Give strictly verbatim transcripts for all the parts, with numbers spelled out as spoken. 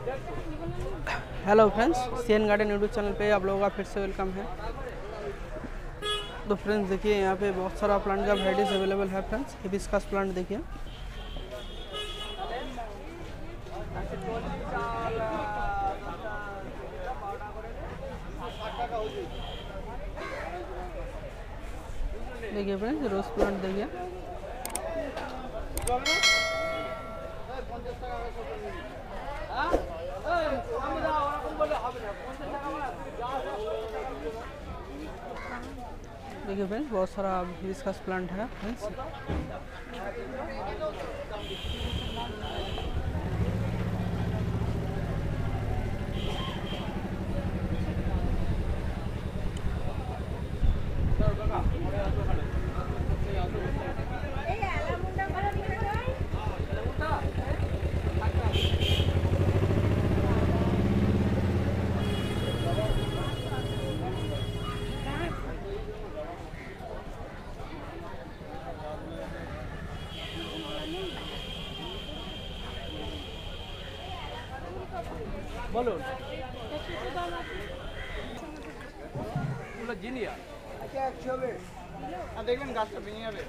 Hello friends, CN garden YouTube channel पे आप लोगों का फिर से वेलकम है। तो फ्रेंड्स देखिए, यहाँ पे बहुत सारा प्लांट का वैराइटीज अवेलेबल है। फ्रेंड्स हिबिस्कस प्लांट देखिए, देखिए फ्रेंड्स रोज प्लांट देखिए, देखिए फ्रेंड्स बहुत सारा हिबिस्कस प्लांट है। फ्रेंड्स বলুন জিনিয়া আচ্ছা একশো হবে আর দেখবেন গাছটা ভেঙে যাবে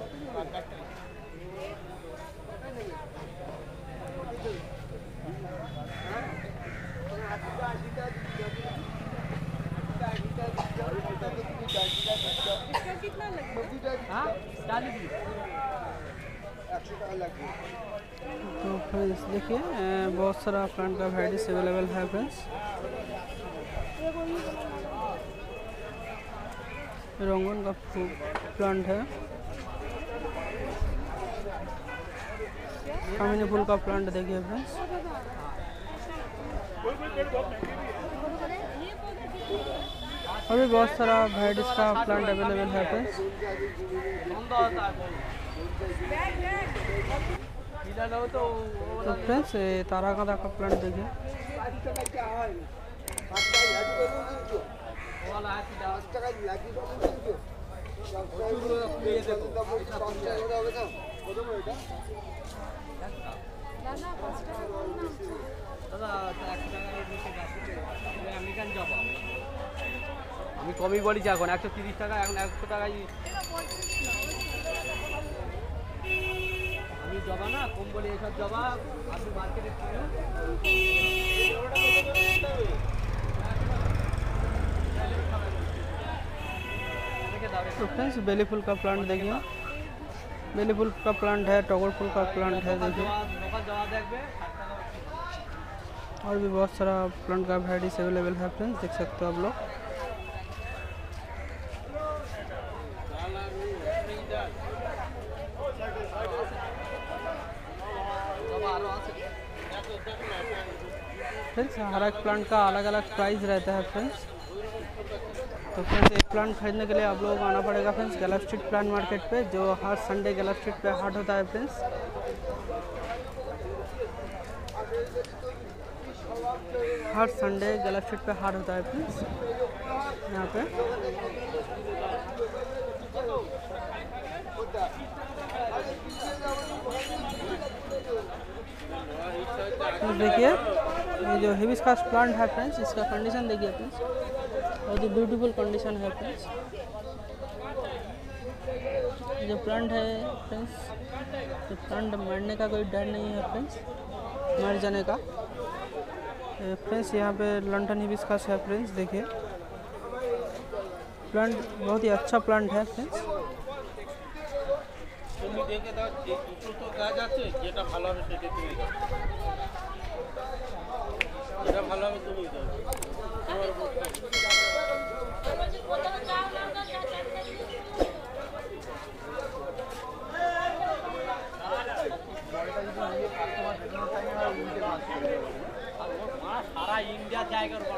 तो फ्रेंड्स देखिए बहुत सारा प्लांट का वैराइटीज अवेलेबल है। फ्रेंड्स रोंगन का प्लांट है, कामिनी फूल का प्लांट देखिए फ्रेंड्स, और भी बहुत सारा वैराइटीज का प्लांट अवेलेबल है। फ्रेंड्स तो फ्रेंड्स तारा कांदा का प्लांट देखिए, আমি কমই বলি যে এখন একশো তিরিশ টাকা, এখন একশো টাকায় আমি জবা না কম বলি, এইসব জবা আপনি মার্কেটে तो फ्रेंड्स बेली फूल का प्लांट देखिए, बेली फूल का प्लांट है, टॉगर फूल का प्लांट है देखिए, और भी बहुत सारा प्लांट का वैराइटीज अवेलेबल है। फ्रेंड्स देख सकते हो आप लोग। फ्रेंड्स हर एक प्लांट का अलग अलग प्राइस रहता है। फ्रेंड्स तो फ्रेंड्स एक प्लांट खरीदने के लिए आप लोगों को आना पड़ेगा friends Galiff street plant market पे, जो हर संडे गैलव स्ट्रीट पे हाट होता है। फ्रेंड्स हर संडे गैलव स्ट्रीट पे हाट होता है। फ्रेंड्स यहाँ पे देखिए ये जो हिबिस्कस प्लांट है फ्रेंड्स, इसका कंडीशन देखिए फ्रेंड्स, बहुत ही ब्यूटीफुल कंडीशन है। फ्रेंड्स जो प्लांट है फ्रेंड्स, तो प्लांट मरने का कोई डर नहीं है फ्रेंड्स, मर जाने का। फ्रेंड्स यहाँ पे लंडन हिबिस्कस है। फ्रेंड्स देखिए प्लांट बहुत ही अच्छा प्लांट है। फ्रेंड्स সারা ইন্ডিয়া জায়গার